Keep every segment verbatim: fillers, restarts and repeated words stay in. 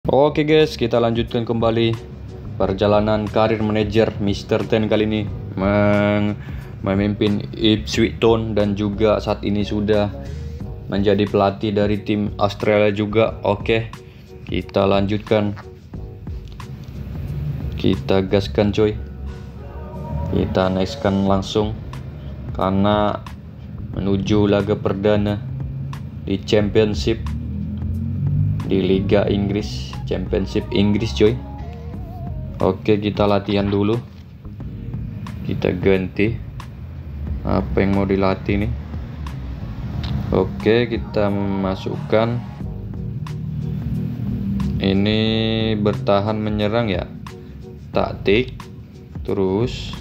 Oke guys, kita lanjutkan kembali perjalanan karir manajer mister Ten kali ini meng memimpin Ipswich Town dan juga saat ini sudah menjadi pelatih dari tim Australia juga. Oke, kita lanjutkan, kita gaskan coy, kita nextkan langsung karena menuju laga perdana di Championship di Liga Inggris, Championship Inggris coy. Oke, kita latihan dulu, kita ganti apa yang mau dilatih nih. Oke, kita masukkan ini bertahan menyerang ya, taktik, terus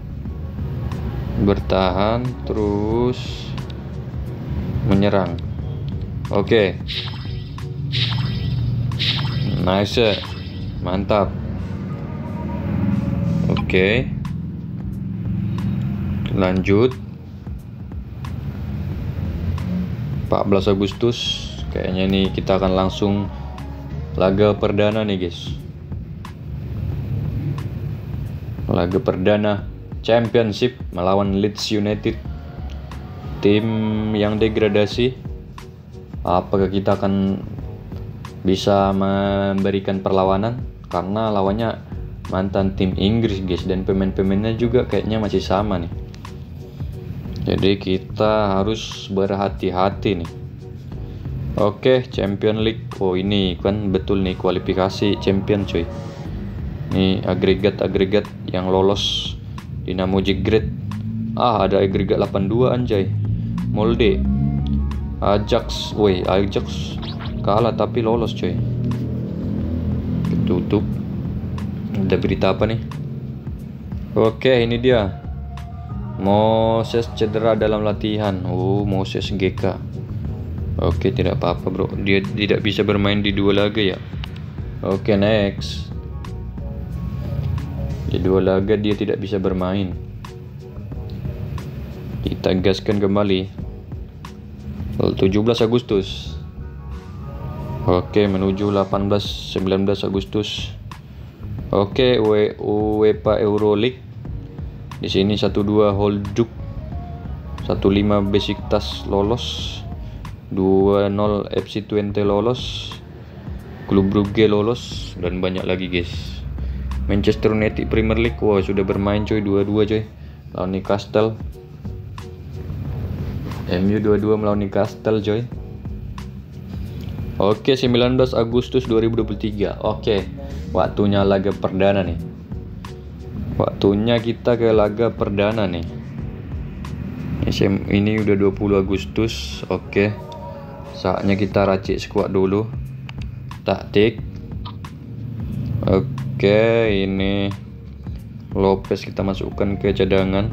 bertahan terus menyerang. Oke, nice, mantap. Oke, lanjut. empat belas Agustus kayaknya nih kita akan langsung laga perdana nih guys. Laga perdana Championship melawan Leeds United, tim yang degradasi. Apakah kita akan bisa memberikan perlawanan karena lawannya mantan tim Inggris guys, dan pemain-pemainnya juga kayaknya masih sama nih. Jadi kita harus berhati-hati nih. Oke, Champion League. Oh, ini kan betul nih kualifikasi champion coy. Nih agregat-agregat yang lolos Dinamo Zagreb. Ah, ada agregat delapan puluh dua anjay. Molde, Ajax, woi Ajax kalah tapi lolos coy. Tutup. Ada berita apa nih? Oke, ini dia. Moses cedera dalam latihan. Oh, Moses G K. Oke, tidak apa-apa bro, dia tidak bisa bermain di dua laga ya. Oke, next. Di dua laga dia tidak bisa bermain. Kita gaskan kembali. tujuh belas Agustus. Oke, menuju delapan belas sembilan belas Agustus. Oke, UEFA Euroleague. Di sini satu dua Holduk, satu lima Besiktas lolos, dua nol F C Twente lolos, Klub Brugge lolos, dan banyak lagi guys. Manchester United Premier League, wah sudah bermain coy, dua dua coy lawan Newcastle. M U dua dua melawan Newcastle coy. Oke, sembilan belas Agustus dua ribu dua puluh tiga. Oke, waktunya laga perdana nih. Waktunya kita ke laga perdana nih. Ini udah dua puluh Agustus. Oke, saatnya kita racik squad dulu. Taktik. Oke, ini Lopez kita masukkan ke cadangan.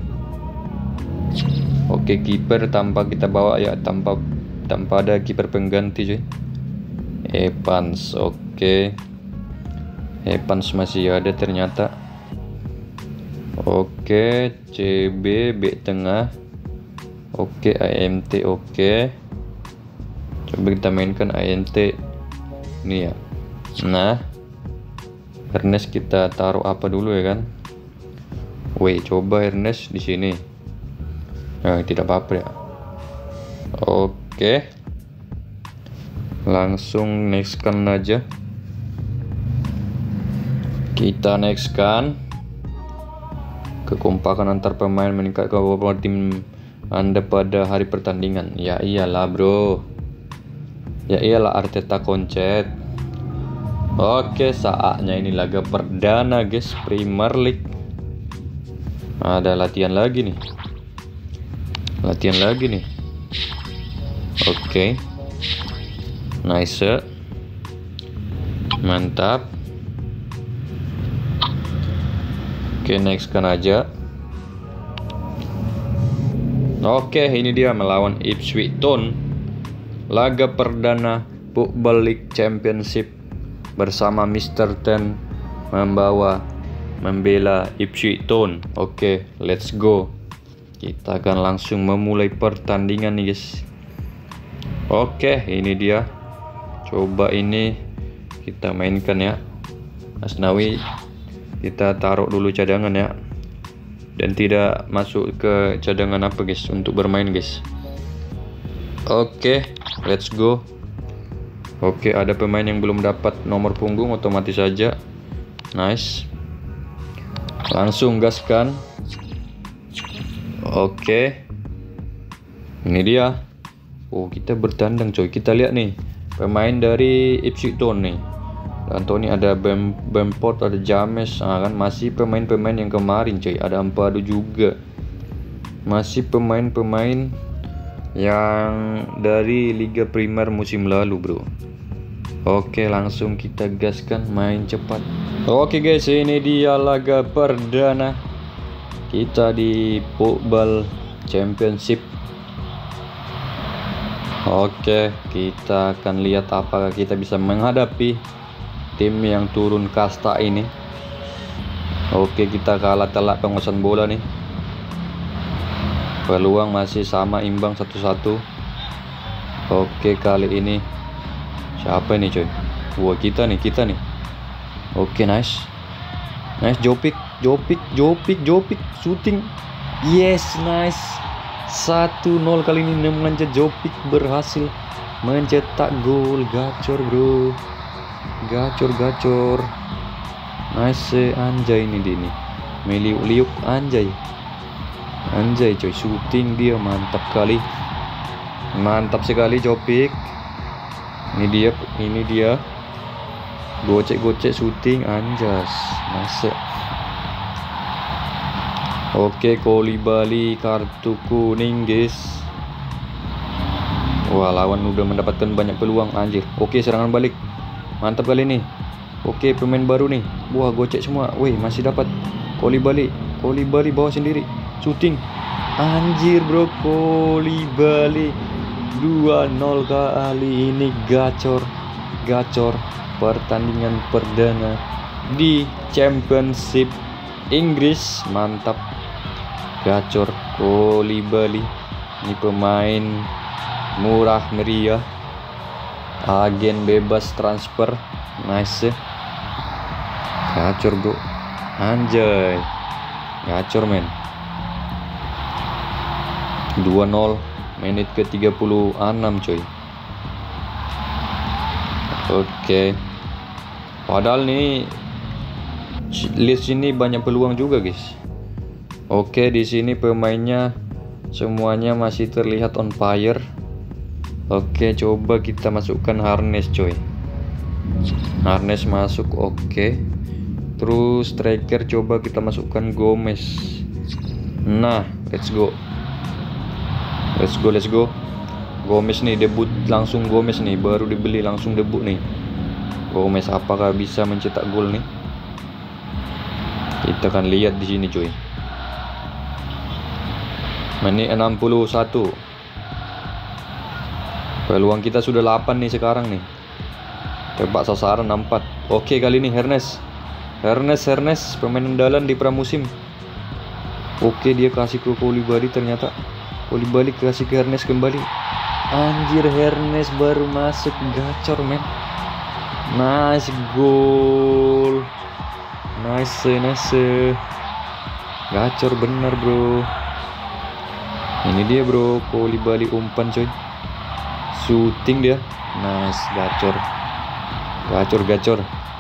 Oke, kiper tanpa kita bawa ya, tanpa tanpa ada kiper pengganti cuy. Evans, oke. Evans masih ada ternyata. Oke, C B B tengah. Oke, A M T oke. Coba kita mainkan A M T. Ini ya. Nah, Ernest kita taruh apa dulu ya kan? Woi, coba Ernest di sini. Nah, tidak apa-apa ya. Oke. Langsung nextkan aja. Kita nextkan. Kekompakan antar pemain meningkat ke tim Anda pada hari pertandingan. Ya iyalah bro. Ya iyalah Arteta koncet. Oke, saatnya ini laga perdana guys, Premier League. Ada latihan lagi nih. Latihan lagi nih. Oke. Nice. Mantap. Oke, next kan aja. Oke, ini dia melawan Ipswich Town. Laga perdana Football League Championship bersama mister Ten membawa membela Ipswich Town. Oke, let's go. Kita akan langsung memulai pertandingan nih guys. Oke, ini dia. Coba ini kita mainkan ya. Asnawi kita taruh dulu cadangan ya, dan tidak masuk ke cadangan apa guys untuk bermain guys. Oke, let's go. Oke, ada pemain yang belum dapat nomor punggung, otomatis saja. Nice. Langsung gaskan. Oke. Ini dia. Oh, kita bertandang coy. Kita lihat nih, pemain dari Ipswich Town nih. Dan Tony ada Bam Bamford, ada James, nah, kan masih pemain-pemain yang kemarin coy. Ada Ampadu juga. Masih pemain-pemain yang dari Liga Primer musim lalu, bro. Oke, langsung kita gaskan, main cepat. Oke guys, ini dia laga perdana kita di Football Championship. Oke, kita akan lihat apakah kita bisa menghadapi tim yang turun kasta ini. Oke, kita kalah telak penguasaan bola nih. Peluang masih sama, imbang satu satu. Oke, kali ini siapa ini coy? Wah, kita nih, kita nih. Oke, nice. Nice, Jopik, Jopik, Jopik, Jopik, shooting. Yes, nice. satu nol kali ini mencetak Jopik berhasil mencetak gol. Gacor, bro. Gacor, gacor. Nice, anjay ini dia nih. Meliuk-liuk anjay. Anjay coy, shooting dia mantap kali. Mantap sekali Jopik. Ini dia, ini dia. Gocek-gocek shooting anjas. Masuk. Oke, Koulibaly kartu kuning, guys. Wah, lawan udah mendapatkan banyak peluang anjir. Oke, serangan balik. Mantap kali ini. Oke, pemain baru nih. Wah, gocek semua. Wih, masih dapat. Koulibaly. Koulibaly bawa sendiri. Shooting. Anjir, bro. Koulibaly. dua nol kali ini gacor. Gacor pertandingan perdana di Championship Inggris. Mantap. Gacor Koulibaly. Ini pemain murah meriah. Agen bebas transfer. Nice. Gacor, bro. Anjay. Gacor, men. dua nol menit ke tiga puluh enam coy. Oke. Padahal nih list ini banyak peluang juga, guys. Oke, di sini pemainnya semuanya masih terlihat on fire. Oke, coba kita masukkan Harness coy. Harness masuk, oke. Terus striker coba kita masukkan Gomez. Nah, let's go. Let's go, let's go. Gomez nih debut, langsung Gomez nih, baru dibeli langsung debut nih. Gomez apakah bisa mencetak gol nih? Kita akan lihat di sini cuy. Menit enam puluh satu. Peluang kita sudah delapan nih sekarang nih. Tebak sasaran empat. Oke, kali ini Hernes. Hernes, Hernes pemain andalan di pramusim. Oke, dia kasih ke Koulibaly ternyata. Koulibaly kasih ke Hernes kembali. Anjir, Hernes baru masuk. Gacor, men. Nice goal. Nice, nice. Gacor bener, bro. Ini dia, bro. Koulibaly umpan coy. Shooting dia. Nice, gacor. Gacor, gacor.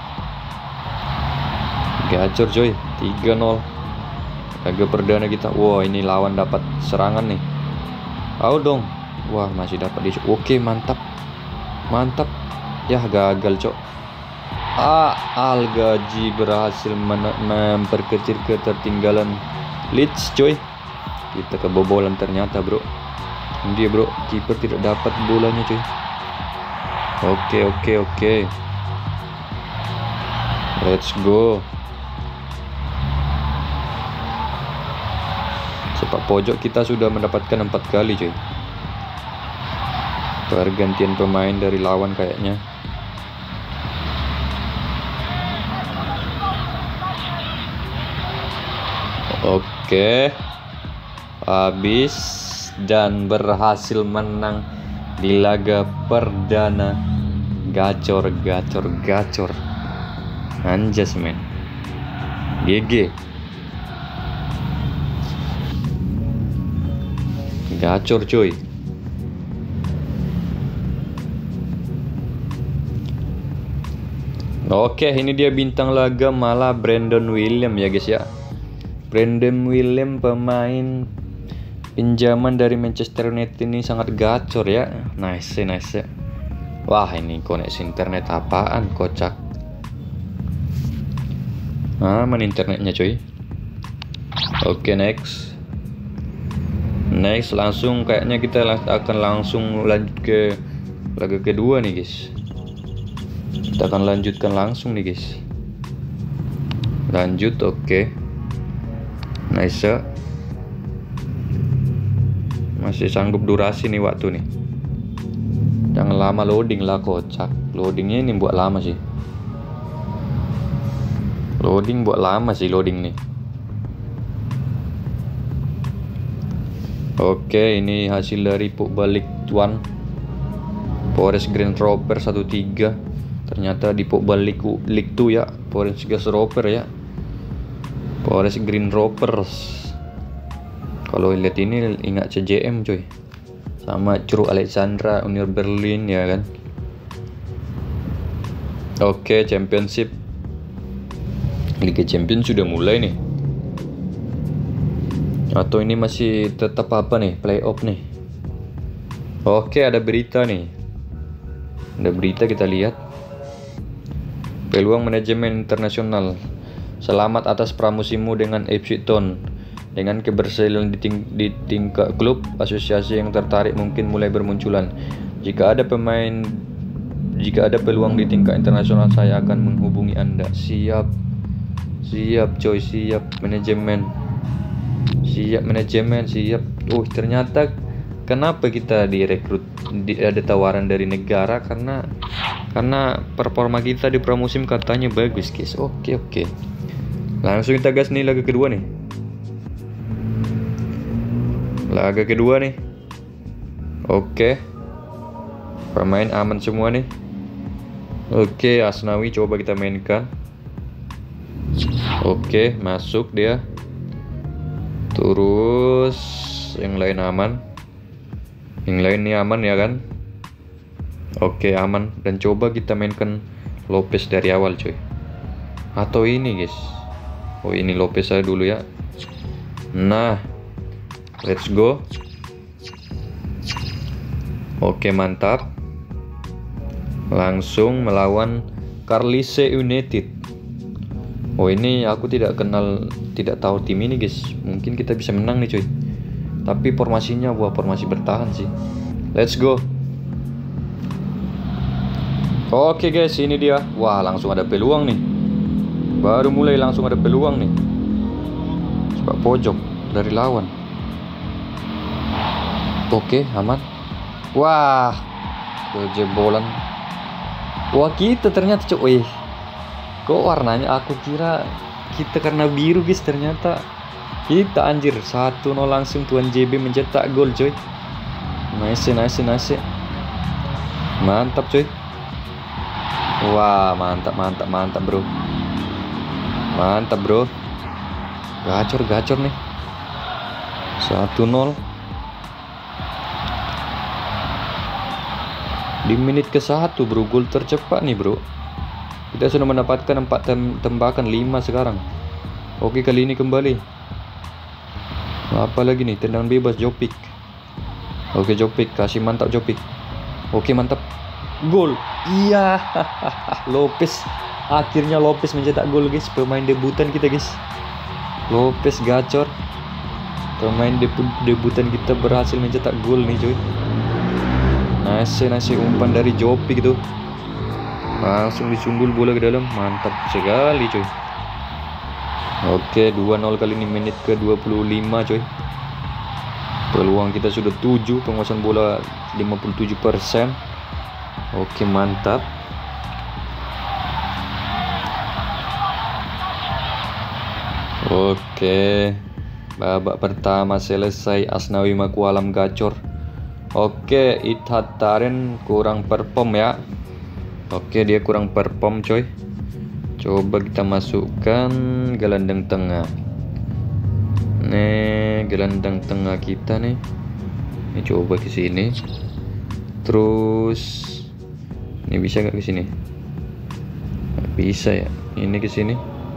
Gacor coy. tiga nol. Laga perdana kita. Wah, ini lawan dapat serangan nih. Ayo dong. Wah, masih dapat dia. Oke, mantap. Mantap. Ya, gagal, cok. Ah, Al-Gaji berhasil memperkecil ketertinggalan Leeds, coy. Kita kebobolan ternyata, bro. Dia, bro, kiper tidak dapat bolanya, coy. Oke, oke, oke. Let's go. Sepak pojok kita sudah mendapatkan empat kali, coy. Pergantian pemain dari lawan kayaknya. Oke, habis dan berhasil menang di laga perdana Gacor, gacor, gacor. Anjas men. G G. Gacor cuy. Oke, ini dia bintang laga malah Brandon William ya guys ya. Brandon William pemain pinjaman dari Manchester United ini sangat gacor ya. Nice, nice. Wah, ini koneksi internet apaan kocak. Aman internetnya cuy. Oke, next. Next langsung kayaknya kita akan langsung lanjut ke laga kedua nih guys. Kita akan lanjutkan langsung nih guys. Lanjut, oke. Okay. Nice. Masih sanggup durasi nih waktu nih. Jangan lama loading lah kocak. Loadingnya ini buat lama sih. Loading buat lama sih loading nih. Oke, ini hasil dari Pogba League One. Forest Green Rover satu tiga. Ternyata di Pogba League League Two ya. Forest Green Rover ya. Forest Green Rovers. Kalau lihat ini ingat C J M coy. Sama Curug Alexandra Union Berlin ya kan. Oke, Championship. Liga Champions sudah mulai nih. Atau ini masih tetap apa nih, playoff nih. Oke, ada berita nih. Ada berita kita lihat. Peluang manajemen internasional. Selamat atas pramusimmu dengan Ipswich Town. Dengan keberhasilan di, ting di tingkat klub, asosiasi yang tertarik mungkin mulai bermunculan. Jika ada pemain, jika ada peluang di tingkat internasional, saya akan menghubungi Anda. Siap, siap coy, siap manajemen. Siap manajemen, siap. Oh, ternyata kenapa kita direkrut, di, ada tawaran dari negara karena karena performa kita di pramusim katanya bagus, guys. Oke, oke. Langsung kita gas nih laga kedua nih. Laga kedua nih. Oke. Pemain aman semua nih. Oke, Asnawi coba kita mainkan. Oke, masuk dia. Terus yang lain aman. Yang lain nih aman ya kan. Oke, aman. Dan coba kita mainkan Lopez dari awal coy. Atau ini guys. Oh, ini Lopez saya dulu ya. Nah, let's go. Oke, mantap. Langsung melawan Carlisle United. Oh, ini aku tidak kenal, tidak tahu tim ini guys. Mungkin kita bisa menang nih coy. Tapi formasinya buah formasi bertahan sih. Let's go. Oke guys, ini dia. Wah, langsung ada peluang nih. Baru mulai langsung ada peluang nih. Coba pojok dari lawan. Oke, aman. Wah, kejebolan. Wah, kita ternyata coy. Kok warnanya aku kira kita karena biru guys, ternyata kita anjir. Satu nol langsung Tuan J B mencetak gol coy. Nice, nice, nice. Mantap coy. Wah, mantap, mantap, mantap bro. Mantap bro. Gacor, gacor nih. Satu nol. Di menit ke satu bro, gol tercepat nih bro. Kita sudah mendapatkan empat tem tembakan, lima sekarang. Oke, kali ini kembali. Apa lagi nih? Tendangan bebas Jopic. Oke, Jopic kasih mantap Jopic. Oke, mantap. Gol. Iya. Lopez. Akhirnya Lopez mencetak gol guys. Pemain debutan kita guys. Lopez gacor. Pemain debu debutan kita berhasil mencetak gol nih cuy. Nice, nice umpan dari Jopic itu. Langsung disundul bola ke dalam. Mantap sekali coy. Oke, dua nol kali ini menit ke dua puluh lima coy. Peluang kita sudah tujuh, penguasaan bola lima puluh tujuh persen. Oke, mantap. Oke, babak pertama selesai. Asnawi Makualam gacor. Oke, Ithat Taren kurang perform ya. Oke, dia kurang perform coy. Coba kita masukkan gelandang tengah. Nih, gelandang tengah kita nih. Ini coba ke sini. Terus ini bisa nggak ke sini? Nggak bisa ya. Ini ke sini.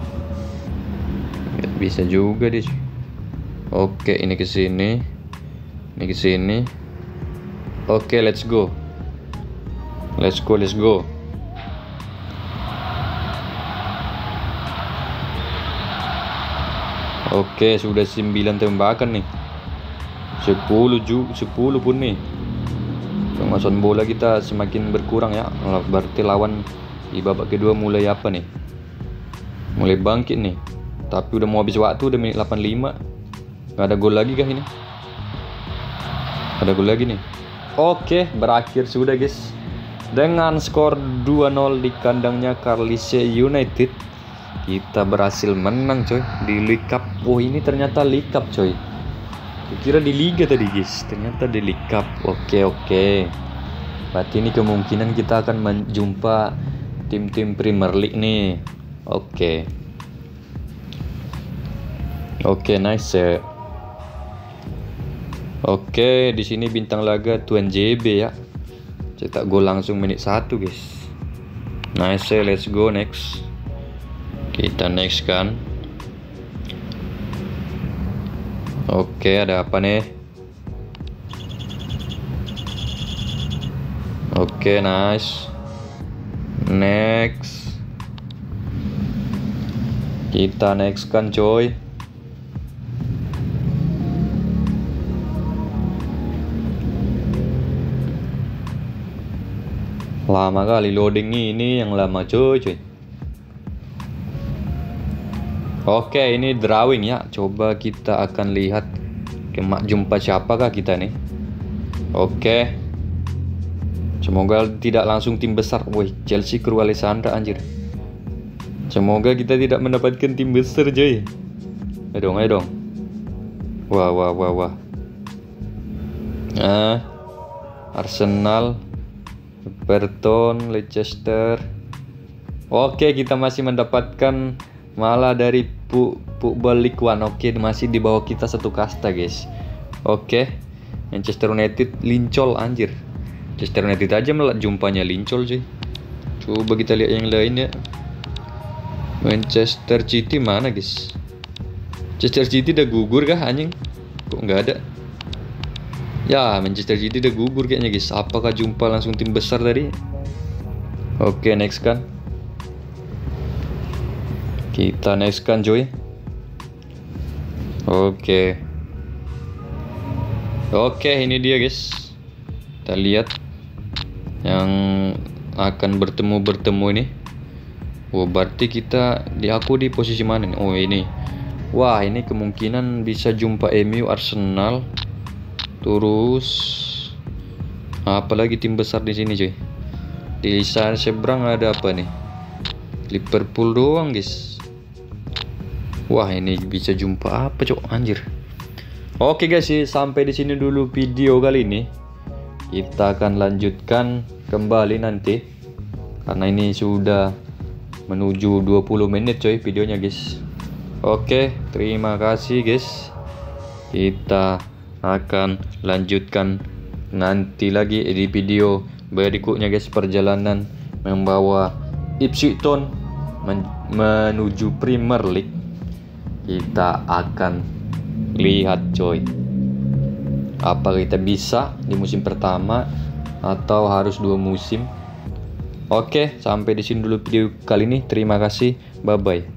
Nggak bisa juga deh. Oke, ini ke sini. Ini ke sini. Oke, let's go. Let's go, let's go. Oke, sudah sembilan tembakan nih. sepuluh ju, sepuluh pun nih. Pemasukan bola kita semakin berkurang ya. Berarti lawan di babak kedua mulai apa nih? Mulai bangkit nih. Tapi udah mau habis waktu, udah menit delapan puluh lima. Gak ada gol lagi kah ini? Ada gol lagi nih. Oke, berakhir sudah guys. Dengan skor dua nol di kandangnya Carlisle United, kita berhasil menang coy di League Cup. Oh, ini ternyata League Cup coy. Kira di Liga tadi guys, ternyata di League Cup. Oke oke. Berarti ini kemungkinan kita akan menjumpa tim-tim Premier League nih. Oke. Oke, nice. Oke, di sini bintang laga Tuan J B ya. Cetak gol langsung menit satu guys. Nice, let's go next. Kita next kan. Oke, ada apa nih? Oke, nice. Next. Kita next kan coy. Lama kali loading ini, yang lama coy coy. Oke, ini drawing ya. Coba kita akan lihat kemak jumpa siapakah kita nih. Oke. Semoga tidak langsung tim besar. Woi, Chelsea Crew Alessandra anjir. Semoga kita tidak mendapatkan tim besar coy. Ayo dong, ayo dong. Wah, wah, wah, wah. Nah, Arsenal, Everton, Leicester. Oke, kita masih mendapatkan malah dari Football League One. Oke, masih di bawah kita satu kasta guys. Oke, Manchester United lincol anjir. Manchester United aja malah jumpanya lincol sih. Coba kita lihat yang lain ya. Manchester City mana guys? Manchester City udah gugur kah anjing? Kok nggak ada? Ya, Manchester City udah gugur kayaknya guys. Apakah jumpa langsung tim besar tadi? Oke, next kan. Kita next kan coy. Oke. Oke, ini dia guys. Kita lihat yang akan bertemu-bertemu ini. Oh, berarti kita di aku di posisi mana nih? Oh, ini. Wah, ini kemungkinan bisa jumpa M U, Arsenal. Terus apalagi tim besar di sini coy. Di sana seberang ada apa nih? Liverpool doang guys. Wah, ini bisa jumpa apa cok anjir. Oke guys, sampai di sini dulu video kali ini. Kita akan lanjutkan kembali nanti karena ini sudah menuju dua puluh menit coy videonya guys. Oke, terima kasih guys. Kita akan lanjutkan nanti lagi di video berikutnya guys, perjalanan membawa Ipswich Town men menuju Premier League. Kita akan lihat coy, apa kita bisa di musim pertama atau harus dua musim. Oke, sampai di sini dulu video kali ini. Terima kasih, bye bye.